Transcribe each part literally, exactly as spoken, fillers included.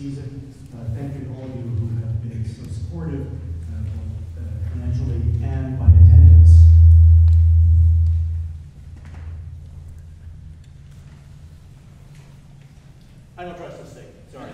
season. Uh, thank you to all of you who have been so supportive uh, uh, financially and by attendance. I don't trust this thing, sorry.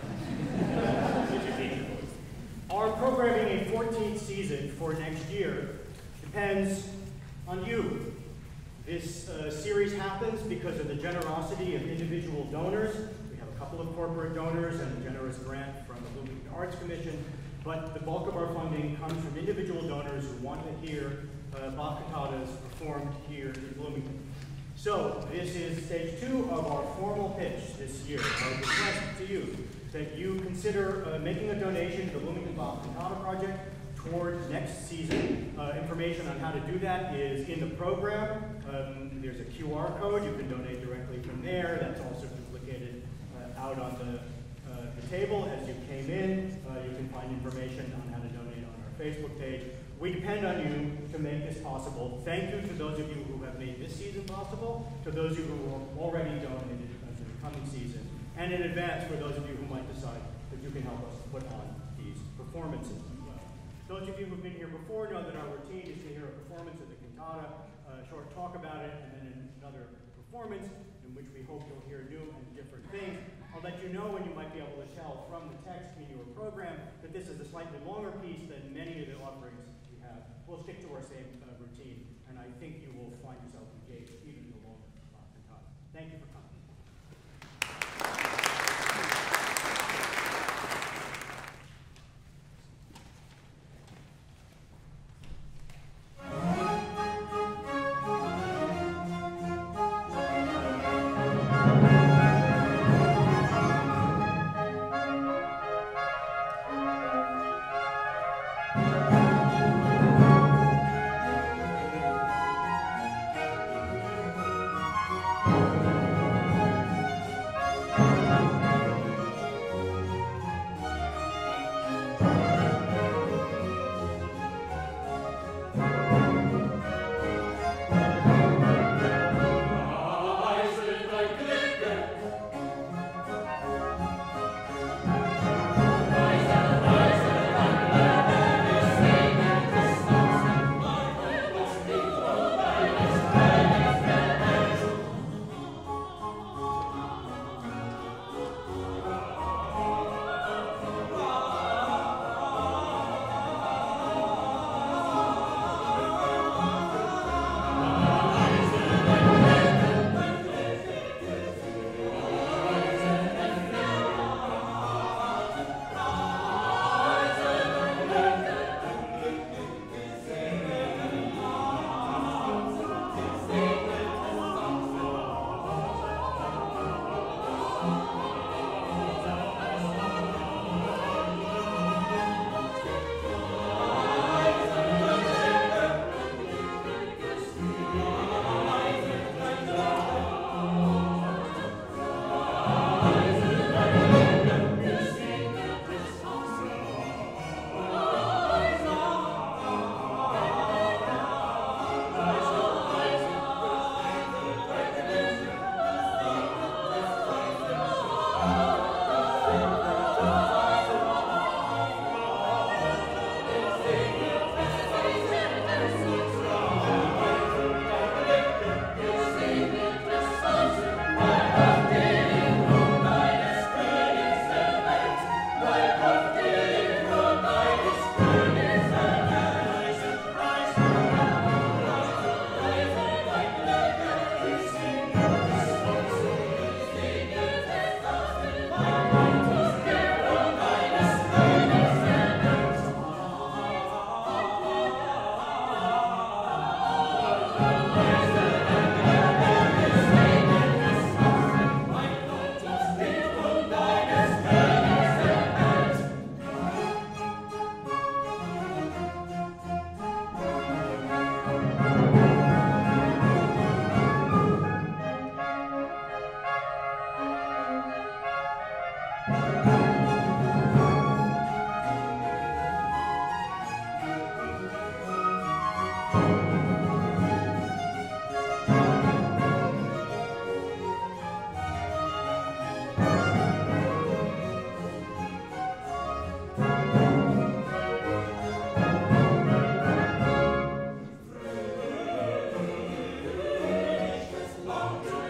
Our programming a fourteenth season for next year depends on you. This uh, series happens because of the generosity of individual donors. We have a couple of corporate donors and a generous grant from the Bloomington Arts Commission, but the bulk of our funding comes from individual donors who want to hear uh, Bach cantatas performed here in Bloomington. So this is stage two of our formal pitch this year. Our request to you that you consider uh, making a donation to the Bloomington Bach Cantata Project toward next season. Uh, information on how to do that is in the program. Um, there's a Q R code. You can donate directly from there. That's also duplicated uh, out on the, uh, the table as you came in. Uh, you can find information on how to donate on our Facebook page. We depend on you to make this possible. Thank you to those of you who have made this season possible, to those of you who have already donated uh, for the coming season, and in advance for those of you who might decide that you can help us put on these performances. Those of you who have been here before know that our routine is to hear a performance of the cantata, a short talk about it, and then another performance in which we hope you'll hear new and different things. I'll let you know, and you might be able to tell from the text in your program, that this is a slightly longer piece than many of the offerings we have. We'll stick to our same uh, routine, and I think you will find yourself engaged even in the longer uh, cantata. Thank you for coming.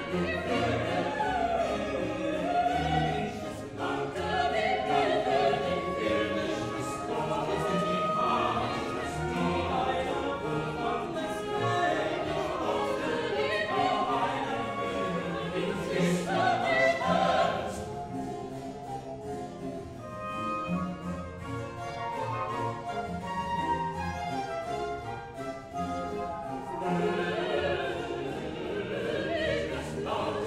Lord.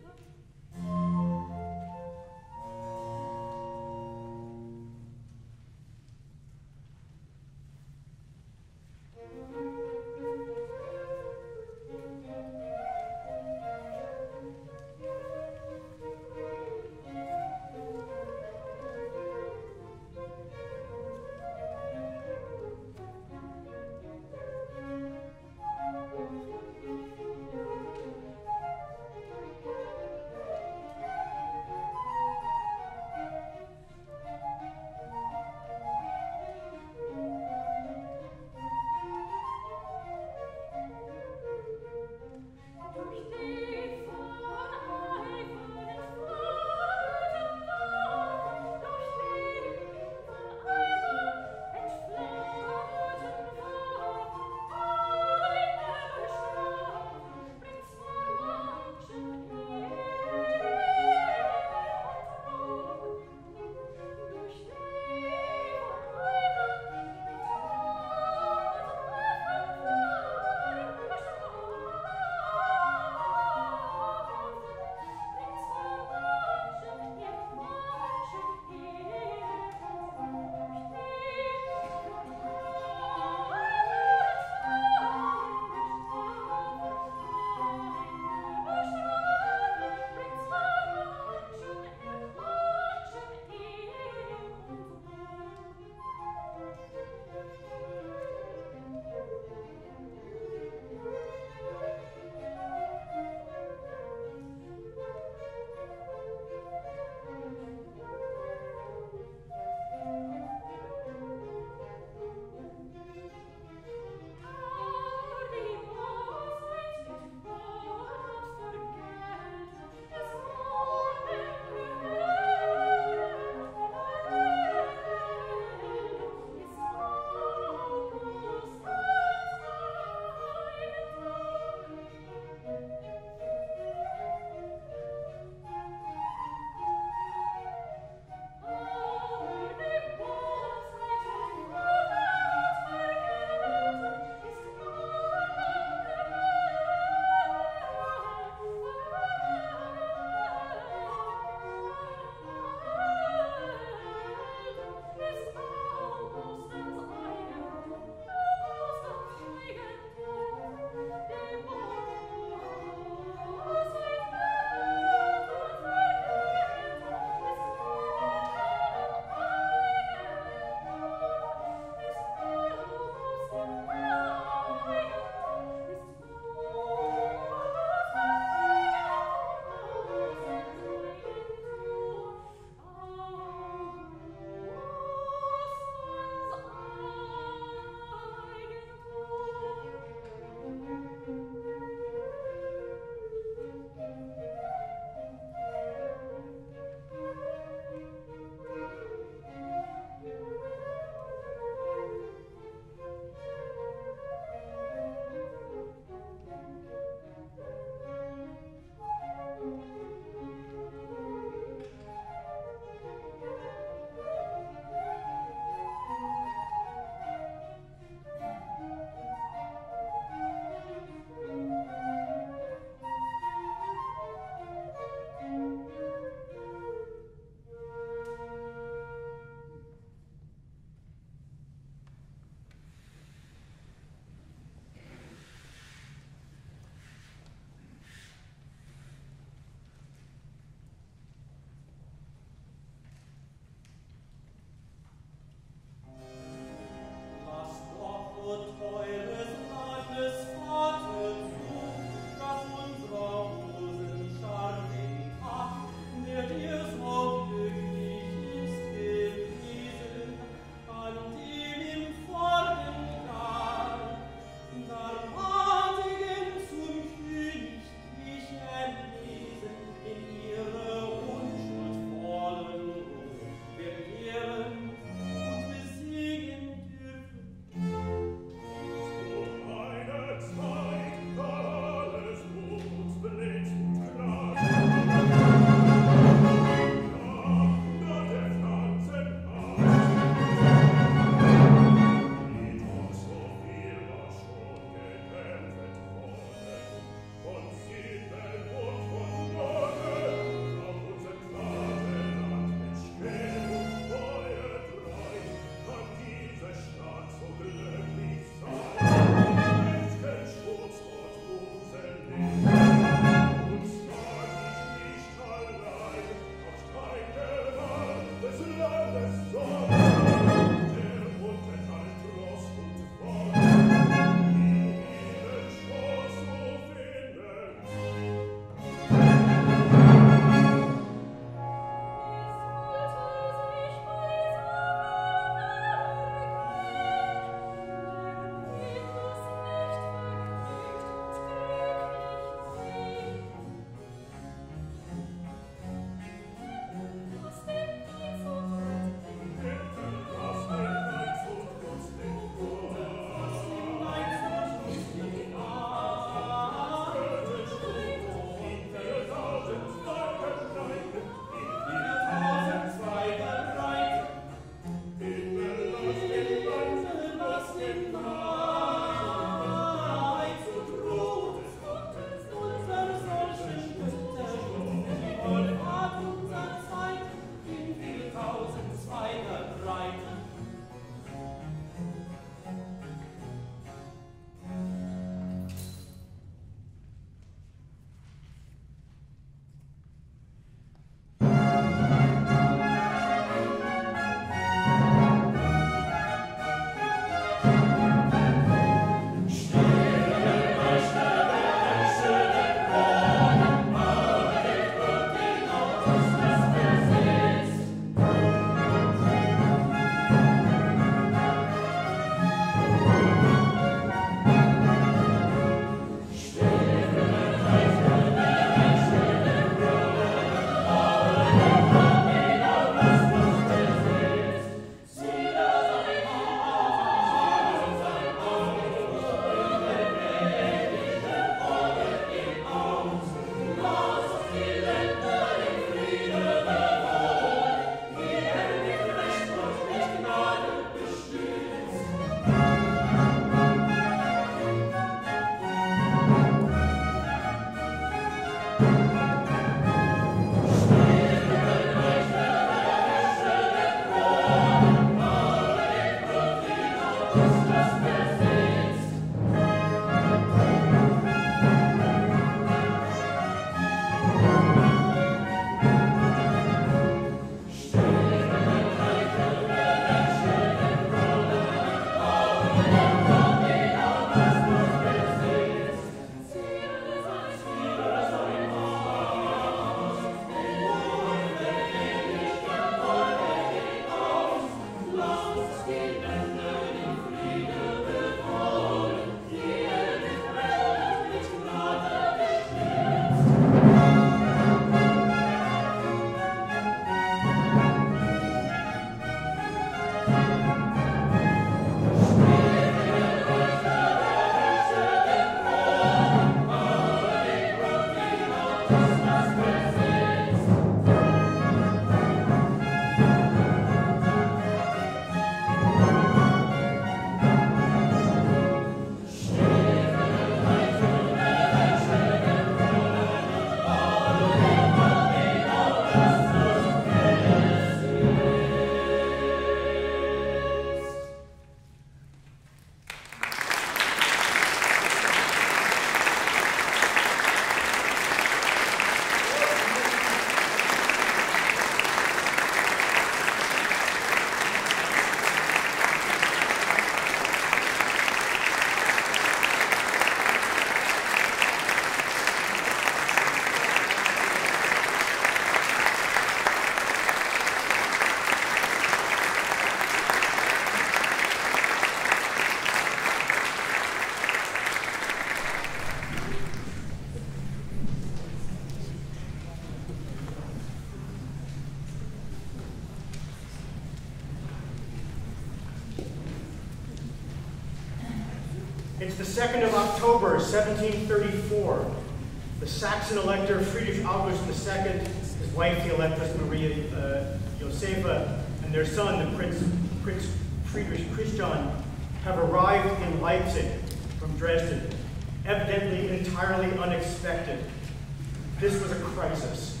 the second of October, seventeen thirty-four. The Saxon elector Friedrich August the Second, his wife, the Electress Maria uh, Josepha, and their son, the Prince, Prince Friedrich Christian, have arrived in Leipzig from Dresden, evidently entirely unexpected. This was a crisis.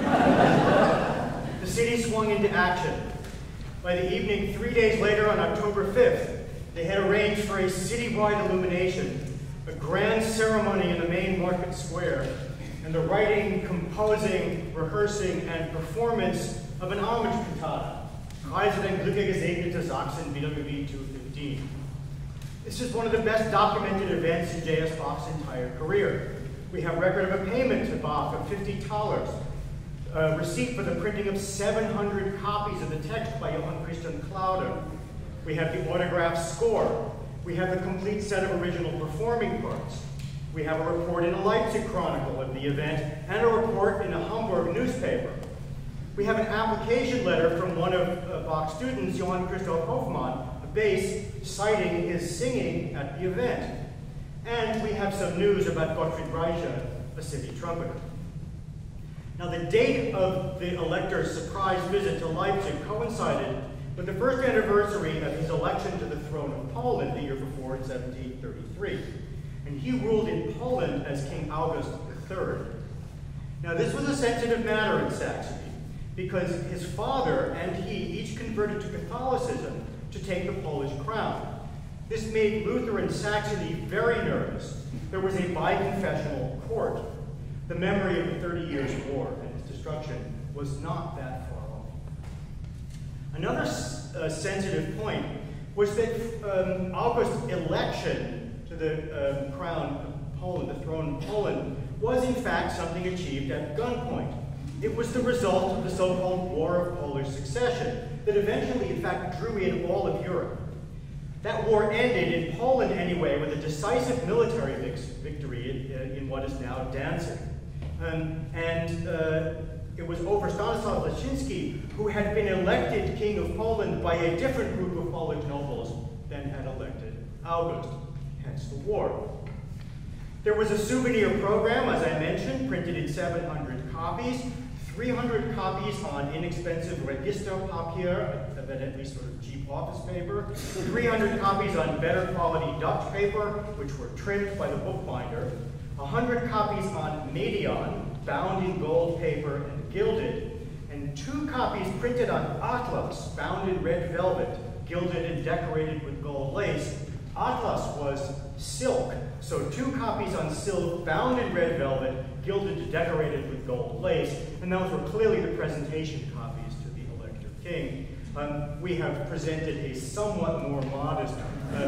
The city swung into action. By the evening, three days later, on October fifth, they had arranged for a citywide illumination, a grand ceremony in the main market square, and the writing, composing, rehearsing, and performance of an homage cantata, Preise den Glücke gesegnete Sachsen, B W V two fifteen. This is one of the best documented events in J S Bach's entire career. We have record of a payment to Bach of fifty thalers, a receipt for the printing of seven hundred copies of the text by Johann Christian Clauder. We have the autographed score. We have the complete set of original performing parts. We have a report in a Leipzig Chronicle of the event and a report in a Hamburg newspaper. We have an application letter from one of uh, Bach's students, Johann Christoph Hofmann, a bass, citing his singing at the event. And we have some news about Gottfried Reiche, a city trumpeter. Now, the date of the elector's surprise visit to Leipzig coincided with the first anniversary of his election to the throne of Poland the year before in seventeen thirty-three. And he ruled in Poland as King August the Third. Now, this was a sensitive matter in Saxony because his father and he each converted to Catholicism to take the Polish crown. This made Lutheran Saxony very nervous. There was a biconfessional court. The memory of the Thirty Years' War and its destruction was not that far off. Another uh, sensitive point was that um, August's election to the um, crown of Poland, the throne of Poland, was in fact something achieved at gunpoint. It was the result of the so-called War of Polish Succession that eventually, in fact, drew in all of Europe. That war ended, in Poland anyway, with a decisive military victory in, in what is now Danzig. Um, and uh, it was over Stanislaw Leszczynski, who had been elected King of Poland by a different group of Polish nobles than had elected August, hence the war. There was a souvenir program, as I mentioned, printed in seven hundred copies, three hundred copies on inexpensive Registerpapier, evidently sort of cheap office paper, three hundred copies on better quality Dutch paper, which were trimmed by the bookbinder, one hundred copies on Medion, bound in gold paper and gilded, and two copies printed on Atlas, bound in red velvet, gilded and decorated with gold lace. Atlas was silk, so two copies on silk, bound in red velvet, gilded and decorated with gold lace, and those were clearly the presentation copies to the elector king. Um, we have presented a somewhat more modest uh,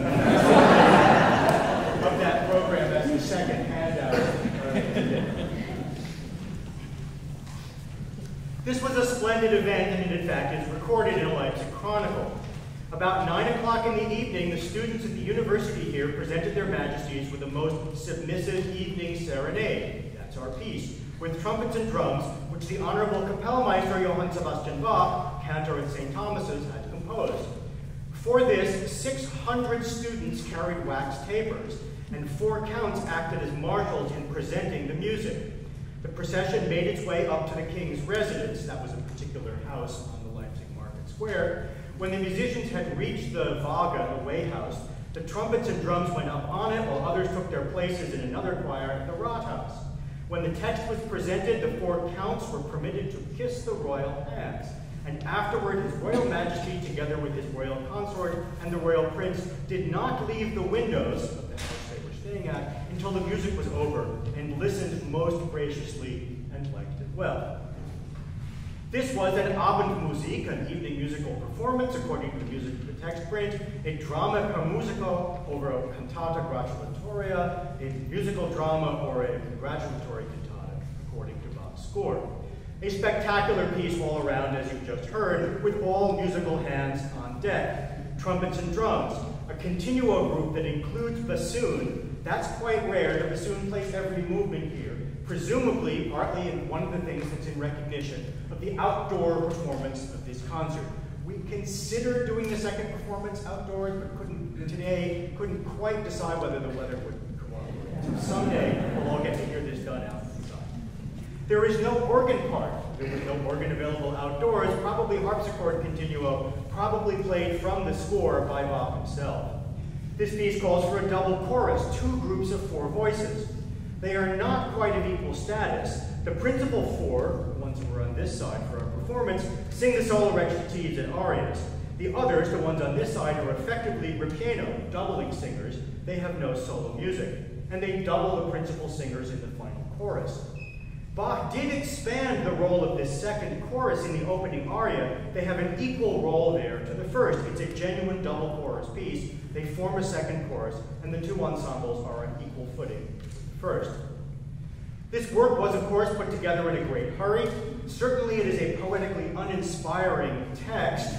of that program as the second handout. Uh, this was a splendid event, and it in fact is recorded in a Leipzig Chronicle. About nine o'clock in the evening, the students at the university here presented their majesties with the most submissive evening serenade. That's our piece, with trumpets and drums, which the Honorable Kapellmeister Johann Sebastian Bach, cantor at Saint Thomas's, had composed. For this, six hundred students carried wax tapers, and four counts acted as marshals in presenting the music. The procession made its way up to the king's residence. That was a particular house on the Leipzig Market Square. When the musicians had reached the Waage, the Way House, the trumpets and drums went up on it, while others took their places in another choir at the Rathaus. When the text was presented, the four counts were permitted to kiss the royal hands. And afterward, His Royal Majesty, together with his royal consort and the royal prince, did not leave the windows of the house they were staying at until the music was over, and listened most graciously and liked it well. This was an Abendmusik, an evening musical performance, according to the music of the text print, a drama per musico over a cantata gratulatoria, a musical drama or a congratulatory cantata, according to Bach's score. A spectacular piece all around, as you've just heard, with all musical hands on deck, trumpets and drums, a continuo group that includes bassoon. That's quite rare. The bassoon plays every movement here, presumably partly in one of the things that's in recognition of the outdoor performance of this concert. We considered doing the second performance outdoors, but couldn't today, couldn't quite decide whether the weather would cooperate. Someday, we'll all get to hear this done out inside. There is no organ part. There was no organ available outdoors, probably harpsichord continuo, probably played from the score by Bach himself. This piece calls for a double chorus, two groups of four voices. They are not quite of equal status. The principal four, the ones who are on this side for our performance, sing the solo recitatives and arias. The others, the ones on this side, are effectively ripieno, doubling singers. They have no solo music, and they double the principal singers in the final chorus. Bach did expand the role of this second chorus in the opening aria. They have an equal role there to the first. It's a genuine double chorus piece. They form a second chorus, and the two ensembles are on equal footing with the first. This work was, of course, put together in a great hurry. Certainly it is a poetically uninspiring text.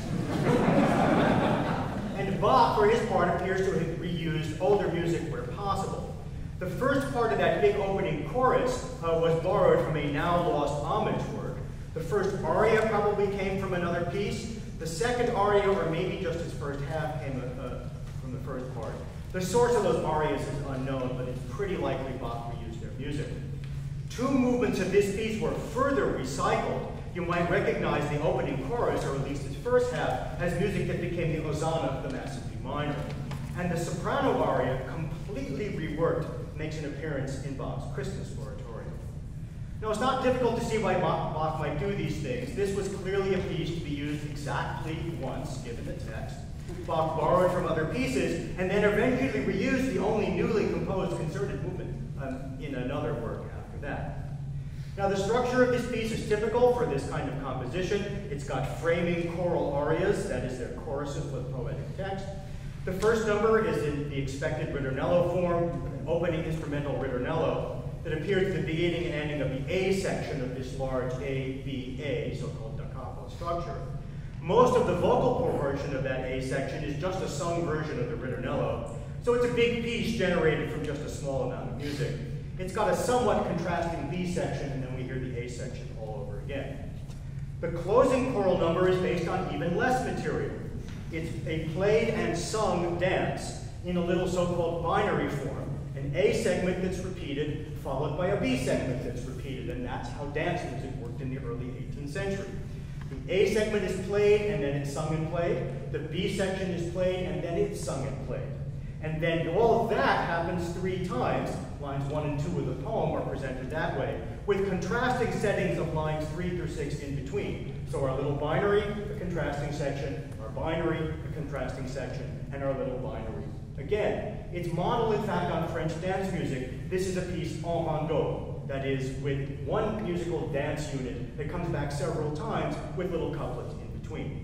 And Bach, for his part, appears to have reused older music where possible. The first part of that big opening chorus uh, was borrowed from a now-lost homage work. The first aria probably came from another piece. The second aria, or maybe just its first half, came uh, from the first part. The source of those arias is unknown, but it's pretty likely Bach reused their music. Two movements of this piece were further recycled. You might recognize the opening chorus, or at least its first half, as music that became the hosanna of the Mass in B minor. And the soprano aria, completely reworked, makes an appearance in Bach's Christmas oratorio. Now, it's not difficult to see why Bach, Bach might do these things. This was clearly a piece to be used exactly once, given the text. Bach borrowed from other pieces, and then eventually reused the only newly composed concerted movement um, in another work after that. Now, the structure of this piece is typical for this kind of composition. It's got framing choral arias, that is, their choruses with poetic text. The first number is in the expected ritornello form, an opening instrumental ritornello that appears at the beginning and ending of the A section of this large A B A, so-called da capo structure. Most of the vocal portion of that A section is just a sung version of the ritornello, so it's a big piece generated from just a small amount of music. It's got a somewhat contrasting B section, and then we hear the A section all over again. The closing choral number is based on even less material. It's a played and sung dance in a little so-called binary form, an A segment that's repeated, followed by a B segment that's repeated, and that's how dance music worked in the early eighteenth century. The A segment is played, and then it's sung and played. The B section is played, and then it's sung and played. And then all of that happens three times. Lines one and two of the poem are presented that way, with contrasting settings of lines three through six in between. So our little binary, the contrasting section, our binary, the contrasting section, and our little binary again. It's modeled, in fact, on French dance music. This is a piece en rondeau, that is, with one musical dance unit that comes back several times with little couplets in between.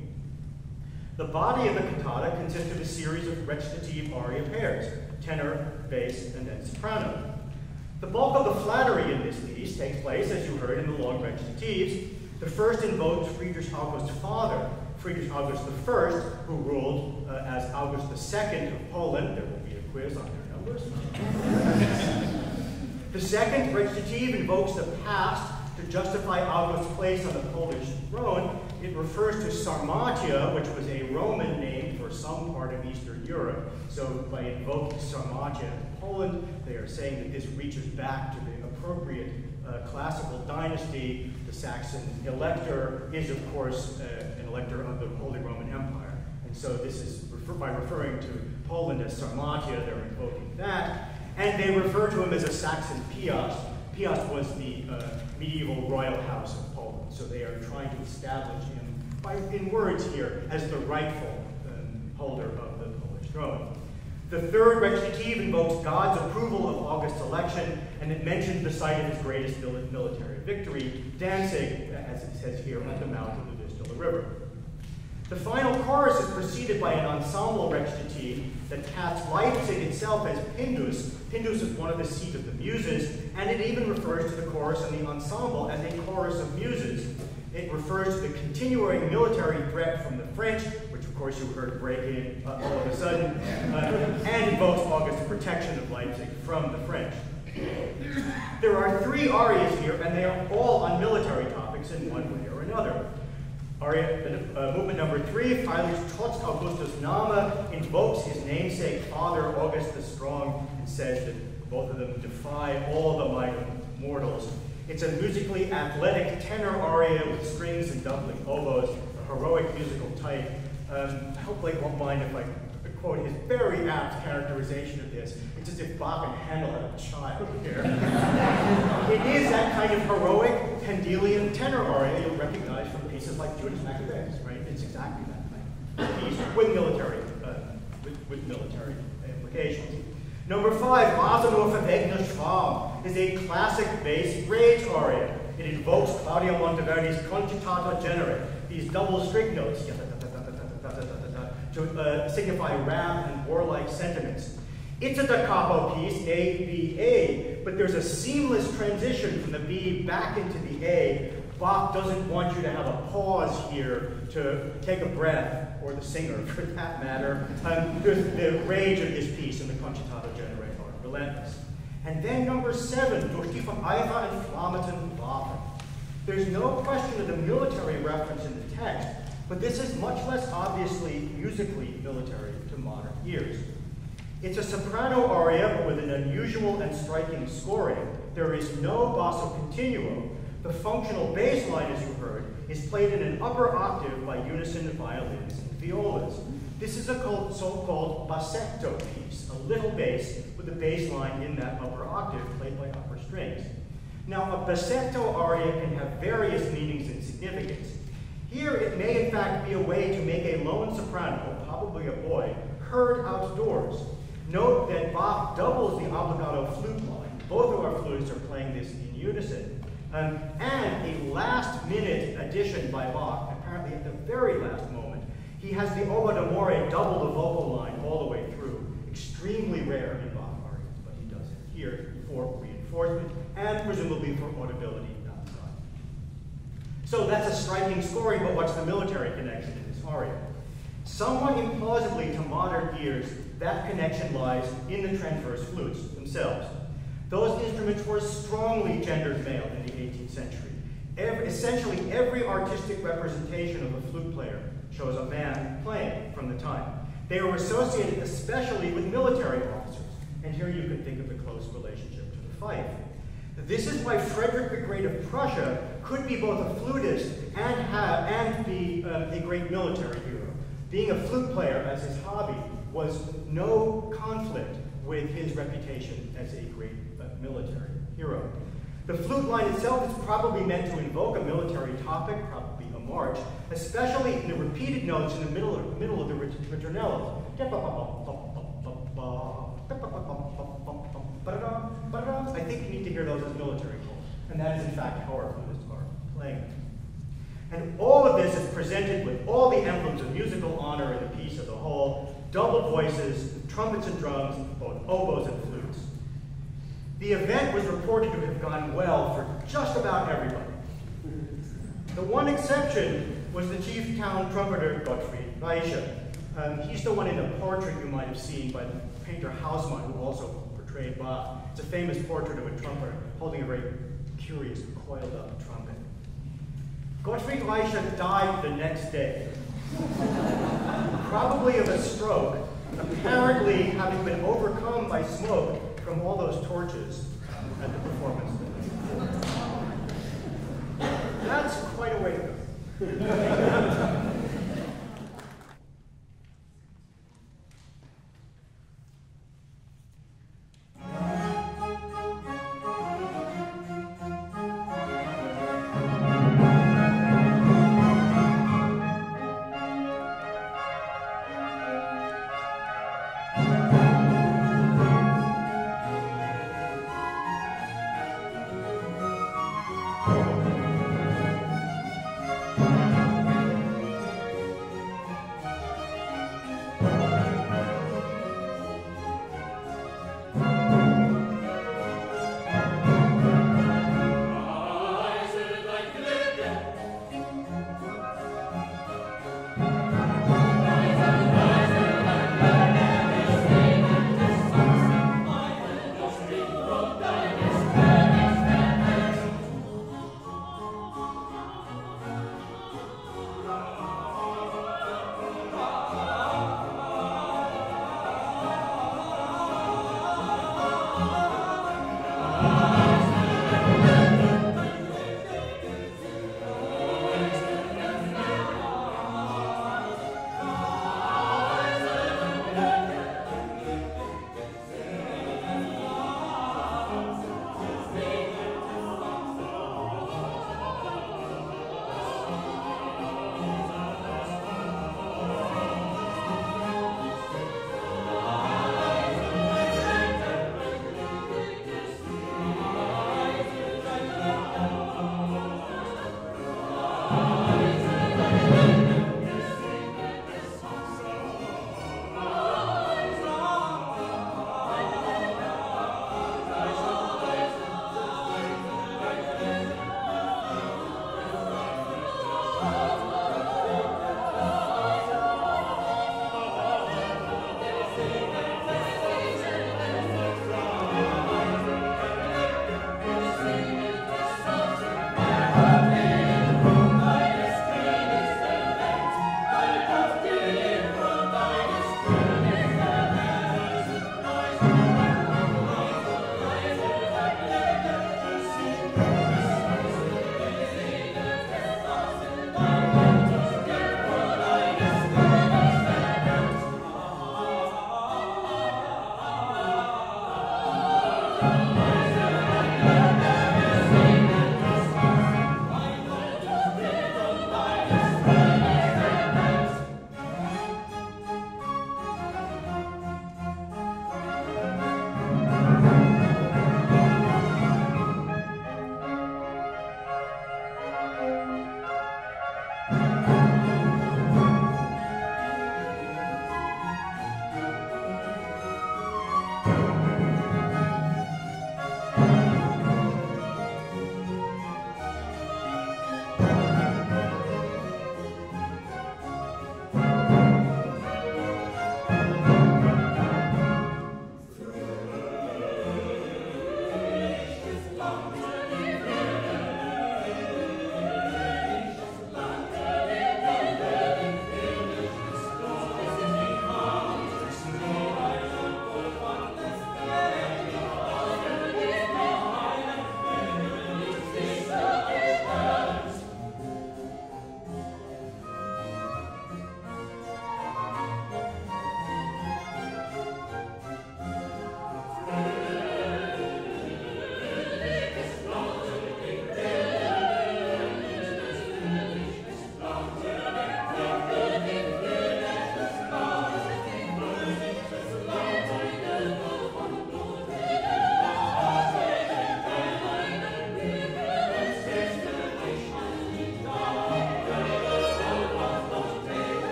The body of the cantata consists of a series of recitative aria pairs, tenor, bass, and then soprano. The bulk of the flattery in this piece takes place, as you heard, in the long recitatives. The first invokes Friedrich August's father, Friedrich August the First, who ruled uh, as August the Second of Poland. There will be a quiz on their numbers. The second recitative invokes the past to justify August's place on the Polish throne. It refers to Sarmatia, which was a Roman name for some part of Eastern Europe. So by invoking Sarmatia in Poland, they are saying that this reaches back to the appropriate uh, classical dynasty. The Saxon elector is, of course, uh, an elector of the Holy Roman Empire. And so this is, refer by referring to Poland as Sarmatia, they're invoking that. And they refer to him as a Saxon Piast. Piast was the uh, medieval royal house of Poland. So they are trying to establish him, by, in words here, as the rightful um, holder of the Polish throne. The third recitative invokes God's approval of August's election, and it mentions the site of his greatest military victory, Danzig, as it says here, at the mouth of the Vistula River. The final chorus is preceded by an ensemble recitative that casts Leipzig itself as Pindus. Pindus is one of the seat of the Muses, and it even refers to the chorus and the ensemble as a chorus of muses. It refers to the continuing military threat from the French, which of course you heard break in uh, all of a sudden, uh, and invokes August's protection of Leipzig from the French. There are three arias here, and they are all on military topics in one way or another. Aria, uh, movement number three, Freilich trotz Augustus Name, invokes his namesake father, August the Strong, and says that both of them defy all the might of mortals. It's a musically athletic tenor aria with strings and doubling oboes, a heroic musical type. Um, I hope Blake won't mind if I quote his very apt characterization of this. It's as if Bach and Handel had a child here. It is that kind of heroic Handelian tenor aria you'll recognize from pieces like Judas Maccabeus, right? It's exactly that kind of piece with military, uh, with, with military implications. Number five, Masenhof Verwegener Schwarm, is a classic bass rage aria. It invokes Claudio Monteverdi's Concitato Genere, these double string notes, to uh, signify wrath and warlike sentiments. It's a da capo piece, A, B, A, but there's a seamless transition from the B back into the A. Bach doesn't want you to have a pause here to take a breath, or the singer for that matter. Um, the, the rage of this piece in the Concitato Genere are relentless. And then number seven, Durch die von Eifer entflammeten Waffen. There's no question of the military reference in the text, but this is much less obviously musically military to modern ears. It's a soprano aria, but with an unusual and striking scoring. There is no basso continuo. The functional bass line, as you heard, is played in an upper octave by unison violins and violas. This is a so-called bassetto piece, a little bass with a bass line in that upper octave played by upper strings. Now, a bassetto aria can have various meanings and significance. Here, it may in fact be a way to make a lone soprano, probably a boy, heard outdoors. Note that Bach doubles the obligato flute line. Both of our flutists are playing this in unison. Um, and a last-minute addition by Bach, apparently at the very last moment. He has the obo d'amore double the vocal line all the way through. Extremely rare in Bach arias, but he does it here for reinforcement and presumably for audibility outside. So that's a striking scoring, but what's the military connection in this aria? Somewhat implausibly to modern ears, that connection lies in the transverse flutes themselves. Those instruments were strongly gendered male in the eighteenth century. Every, essentially, every artistic representation of a flute player shows a man playing from the time. They were associated especially with military officers, and here you can think of the close relationship to the fife. This is why Frederick the Great of Prussia could be both a flutist and, have, and be uh, a great military hero. Being a flute player as his hobby was no conflict with his reputation as a great uh, military hero. The flute line itself is probably meant to invoke a military topic, probably a march, especially in the repeated notes in the middle of, middle of the ritornello. I think you need to hear those as military calls, and that is in fact how our flutists are playing. And all of this is presented with all the emblems of musical honor in the piece as a whole, double voices, trumpets and drums, both oboes and flutes. The event was reported to have gone well for just about everybody. The one exception was the chief town trumpeter, Gottfried Reiche. Um, he's the one in the portrait you might have seen by the painter Hausmann, who also portrayed Bach. It's a famous portrait of a trumpeter holding a very curious, coiled up trumpet. Gottfried Reiche died the next day, probably of a stroke, apparently having been overcome by smoke from all those torches at the performance. That's quite a way to go.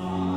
Amen.